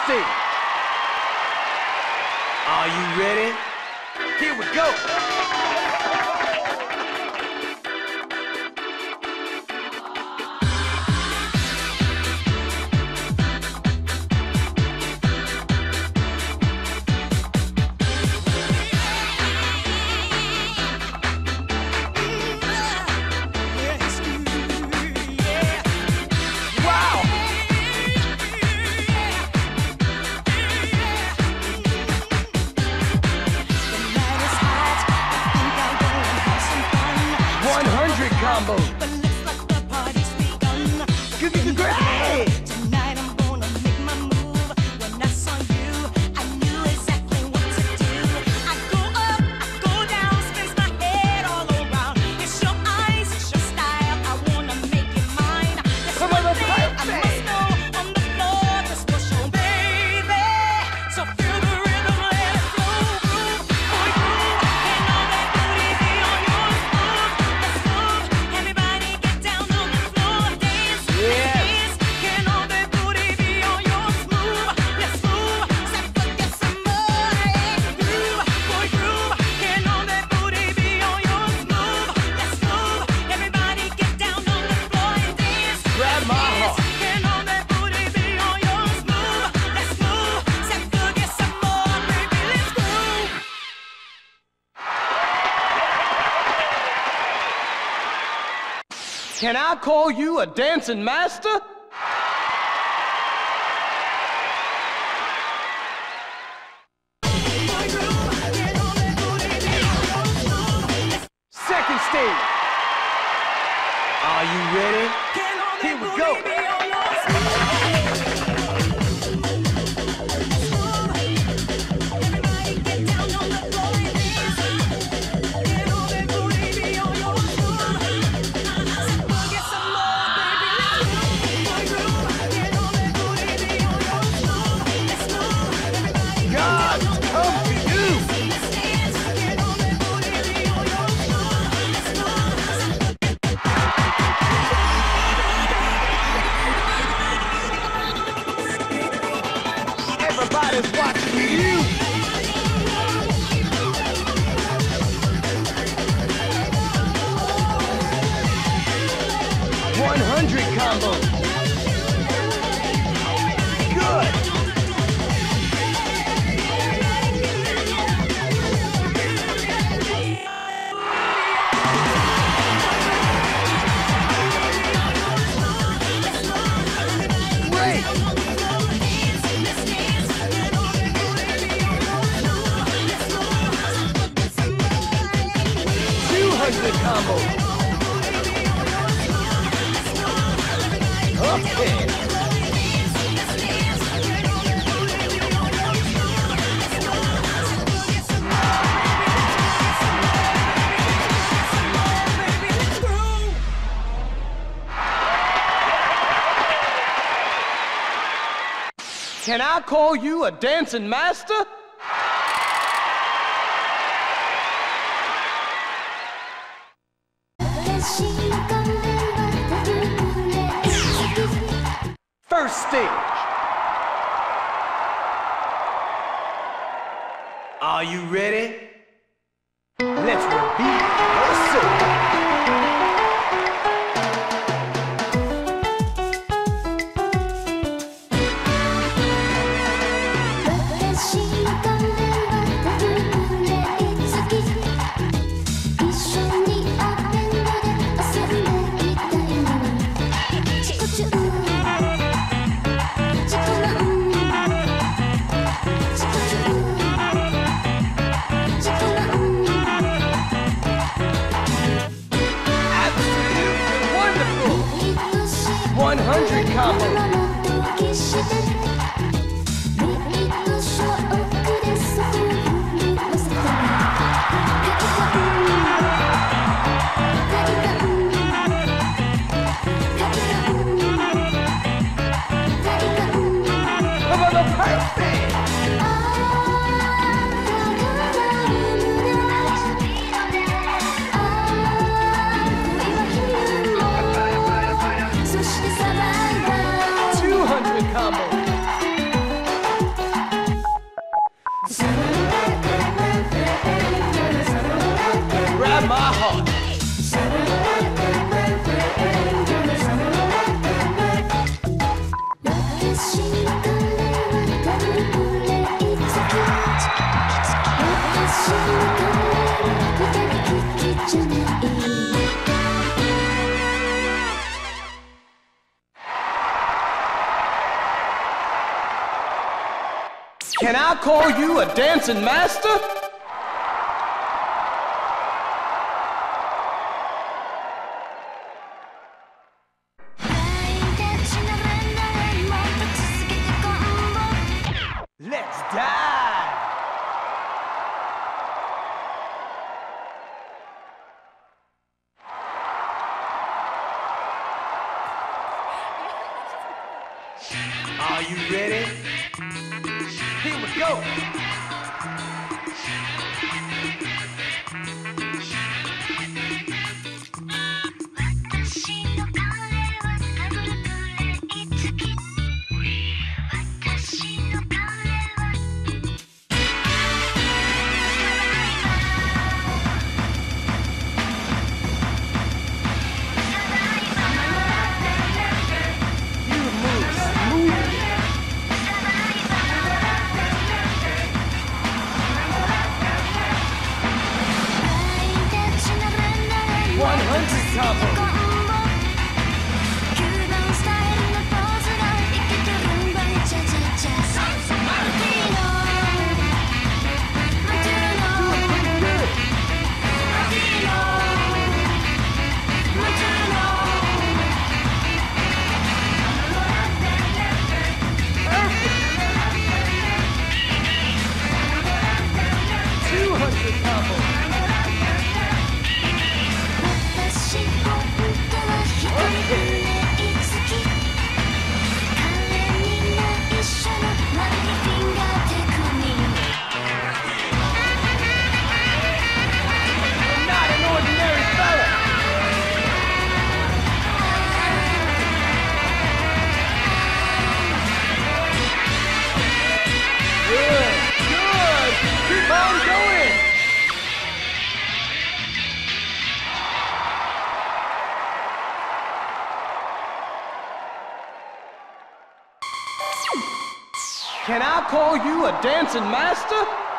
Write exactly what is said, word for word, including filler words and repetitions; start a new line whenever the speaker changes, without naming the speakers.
stage. Are you ready? Here we go. Combo.
But looks like the party's begun.
Great!
Tonight I'm gonna make my move. When I saw you, I knew exactly what to do. I go up, I go down, spins my head all around. It's your eyes, it's your style. I wanna make it mine. There's
Come on,
one
let's
thing
play.
I must know on the floor. This was your baby. So feel the rhythm, let it flow, groove, boy, groove. And all that booty be on yours, move. Let's move. Everybody get down on the floor, dance,
Yes.
dance. Can all that booty be on yours, move. Let's move. Stop, forget some more. Hey, groove, boy, groove. Can all that booty be on yours, move. Let's move. Everybody get down on the floor and dance.
Grab my heart.
Can all that booty be on yours, move. Let's move. Stop, forget some more, baby. Let's groove.
Can I call you a dancing master? Second stage. Are you ready? Here we go. God, come for you. Everybody's watching you. one hundred combo. Good. Great. two hundred combo. Okay. Can I call you a dancing master? First stage. Are you ready? Let's reveal your soul. one hundred combo. Perfect. two hundred combo. Can I call you a dancing master? Let's dive! Are you ready? Here we go! Can I call you a dancing master?